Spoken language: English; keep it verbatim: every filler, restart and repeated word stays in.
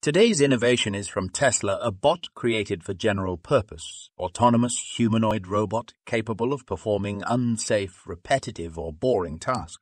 Today's innovation is from Tesla, a bot created for general purpose, autonomous humanoid robot capable of performing unsafe, repetitive, or boring tasks.